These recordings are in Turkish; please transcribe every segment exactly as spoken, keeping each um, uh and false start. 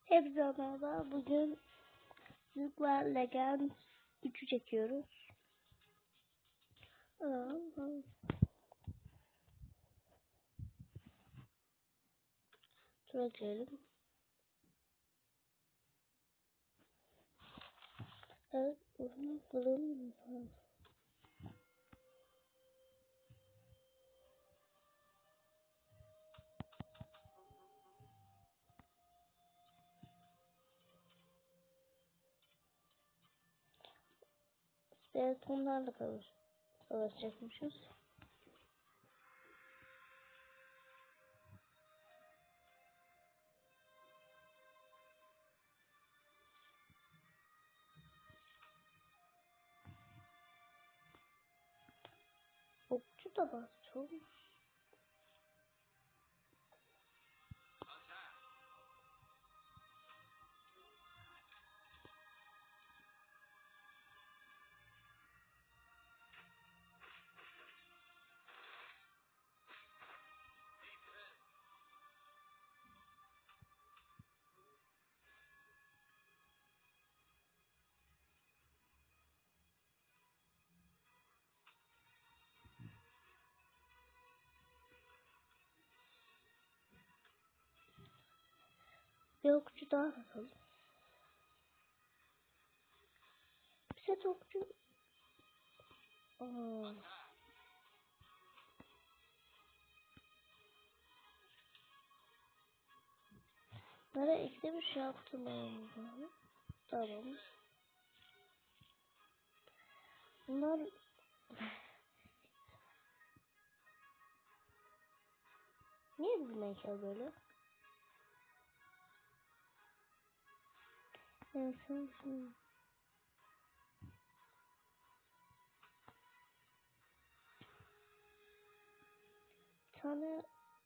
Hepsi merhaba. Bugün Zıplar Legend üçü çekiyoruz. Dur ekleyelim. Evet. Skeletonlarla kalır. Savaşacakmışız. Okçu da basacağım. Bir okçu daha basalım. Bir set okçu. Aa. Nereye ikide bir şey yaptım ben. Tamam. Bunlar niye bizim heykel böyle? Neyse. Bir tane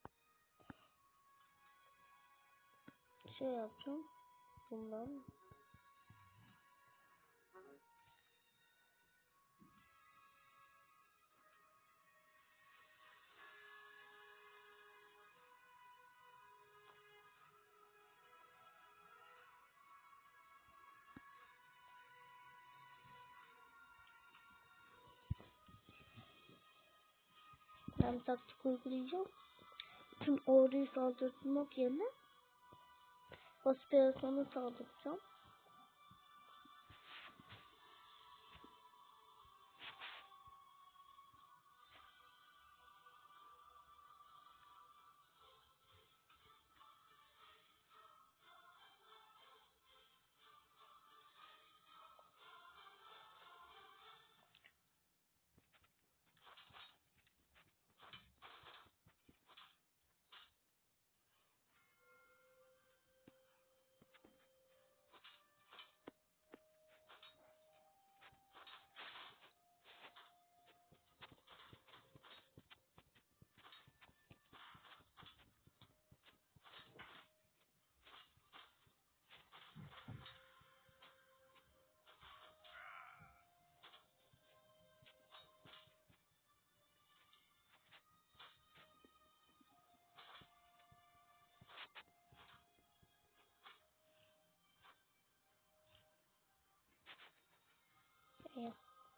şey yapacağım. Bundan. Ben taktik uygulayacağım. Tüm orduyu saldırtmak yerine Aspirasyonu saldıracağım. Evet.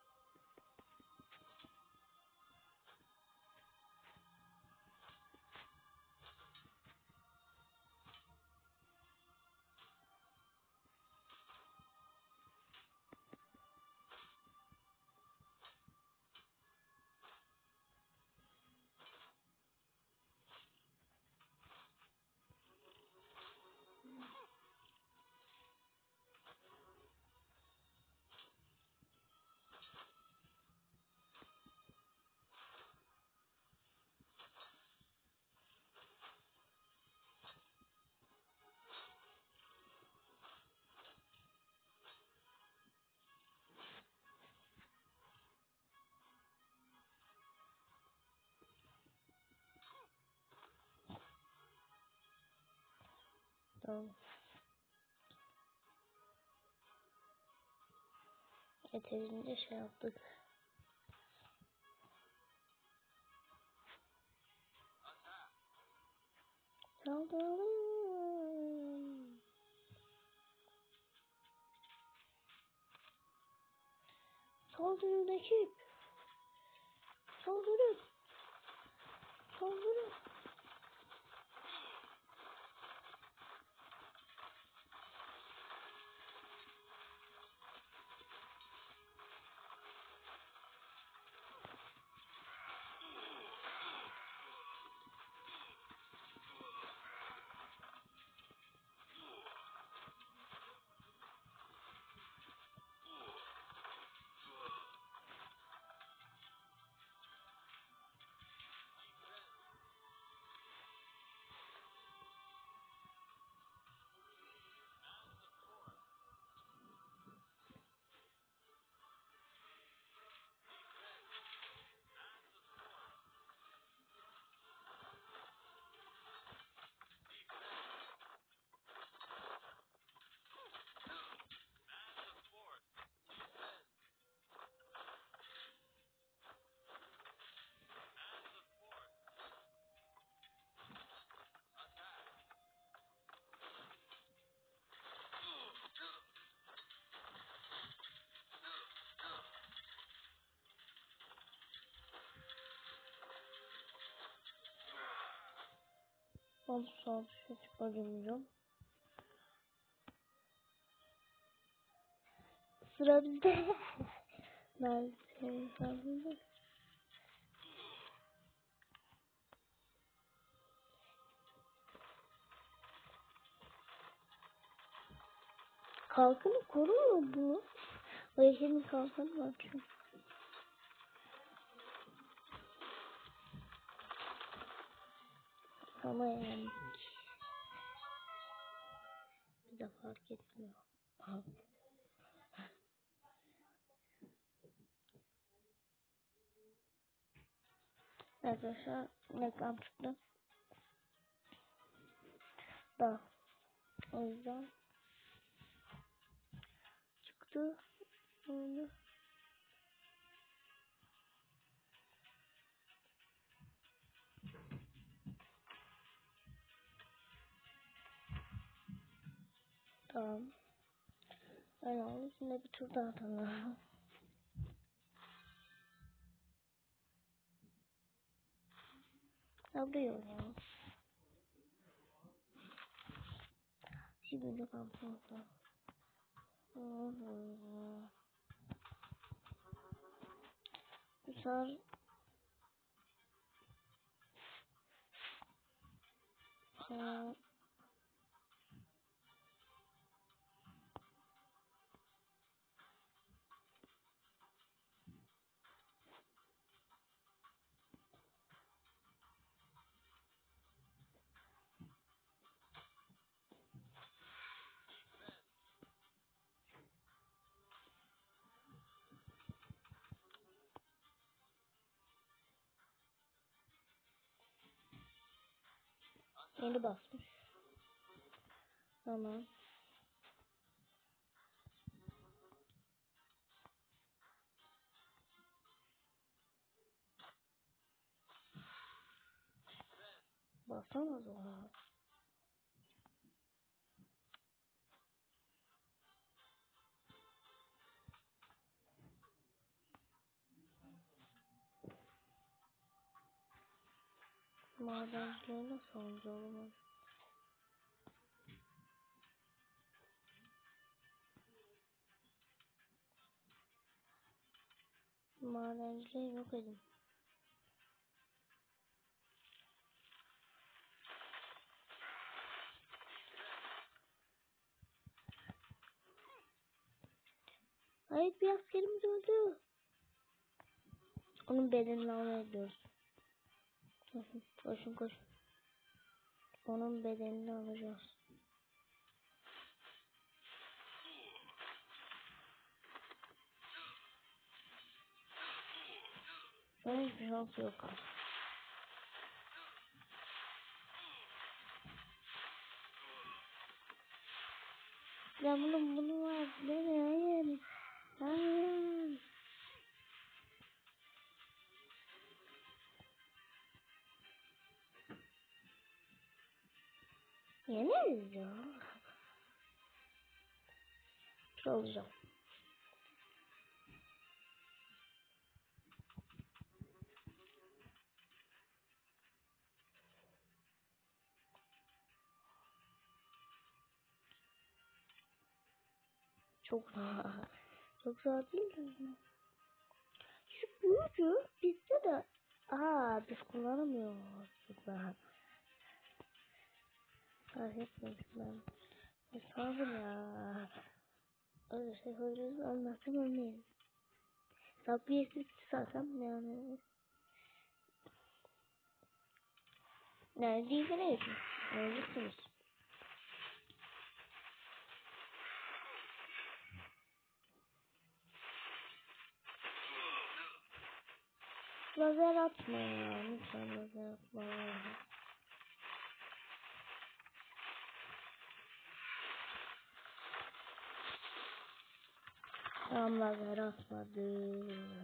Tamam. Yeterince şey yaptık. Saldıralım. Saldırın ekip. Saldırın. Saldırın. Ben sağ dışa çıkarıyorum. Sıra bizde. Nerede? Kalkanı korumuyor bu. O yeşilin kalkanı var çünkü. Ama yani bir de fark etmiyor. Arkadaşlar reklam çıktı. Da o yüzden çıktı. Öyle. Tamam. Ben onun içinde bir tur daha atalım. Ya buraya oynayalım. Şimdi de kampanya. Bu sefer Ee, yeni basmış. Tamam. Basamaz o. Madencileri nasıl alacağım? Madencileri yok edin. Hayır, bir askerimiz öldü. Onun bedenini almaya gidiyoruz. Koşun koşun koşun. Onun bedenini alacağız. Böyle bir şans yok. Ya bunun bunu var. Ne hayır. Hayır. Yeneriz ya. Çalacağım. Çok rahat. Çok rahat değil mi? Şu büyücü bizde de. Aa biz kullanamıyoruz. Çok rahat. Fark etmedim ben. Sabır ya. Öyle şey yapabiliriz. Olmazsam ölmeyiz. Takviyesiz tutsam yani. Neredeyse neyse. Ölürsünüz. Lazer atma ya. Lütfen lazer atma. Tamam lazer atmadı.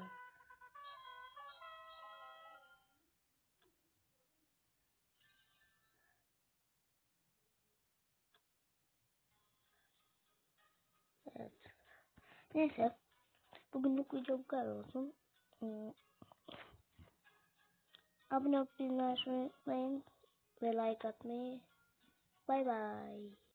Evet. Neyse. Bugünlük video bu kadar olsun. Hmm. Abone olup bildirimleri açmayı unutmayın. Ve like atmayı. Bay bay.